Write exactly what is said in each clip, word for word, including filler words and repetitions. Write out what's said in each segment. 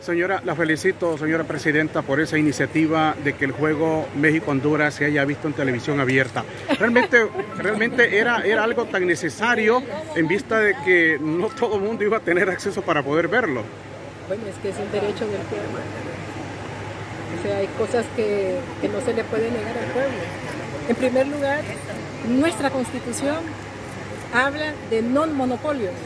Señora, la felicito, señora presidenta, por esa iniciativa de que el juego México-Honduras se haya visto en televisión abierta. Realmente, realmente era, era algo tan necesario en vista de que no todo el mundo iba a tener acceso para poder verlo. Bueno, es que es un derecho del pueblo. O sea, hay cosas que, que no se le puede negar al pueblo. En primer lugar, nuestra Constitución habla de non-monopolios.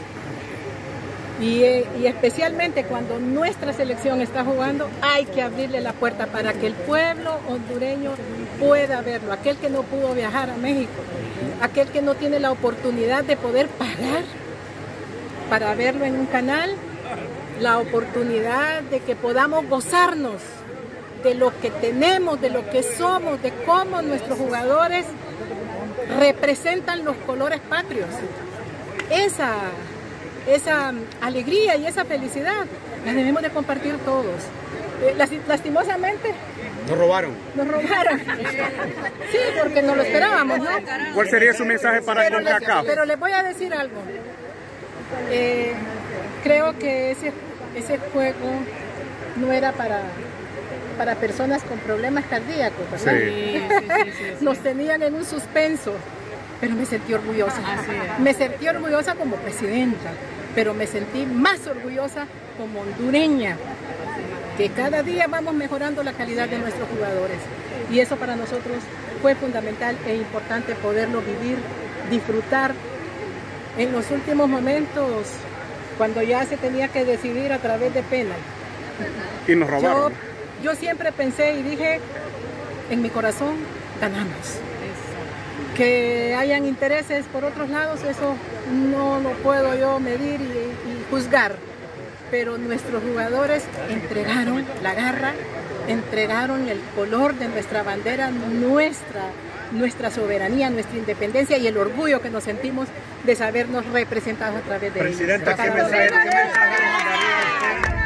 Y, y especialmente cuando nuestra selección está jugando, hay que abrirle la puerta para que el pueblo hondureño pueda verlo. Aquel que no pudo viajar a México, aquel que no tiene la oportunidad de poder pagar para verlo en un canal, la oportunidad de que podamos gozarnos de lo que tenemos, de lo que somos, de cómo nuestros jugadores representan los colores patrios. Esa... Esa alegría y esa felicidad la debemos de compartir todos. Eh, lastimosamente nos robaron. Nos robaron. Sí, porque no lo esperábamos, ¿no? ¿Cuál sería su mensaje para pero CONCACAF? Les, pero les voy a decir algo. Eh, creo que ese, ese juego no era para, para personas con problemas cardíacos, ¿verdad? Sí. Sí, sí, sí, sí, sí. Nos tenían en un suspenso. Pero me sentí orgullosa. Me sentí orgullosa como presidenta, pero me sentí más orgullosa como hondureña, que cada día vamos mejorando la calidad de nuestros jugadores. Y eso para nosotros fue fundamental e importante poderlo vivir, disfrutar. En los últimos momentos, cuando ya se tenía que decidir a través de penal. Y nos robaron. Yo, yo siempre pensé y dije, en mi corazón, ganamos. Que hayan intereses por otros lados, eso no lo puedo yo medir y, y juzgar. Pero nuestros jugadores entregaron la garra, entregaron el color de nuestra bandera, nuestra, nuestra soberanía, nuestra independencia y el orgullo que nos sentimos de sabernos representados a través de ellos. Presidenta, ¿qué mensaje, qué mensaje nos daría usted?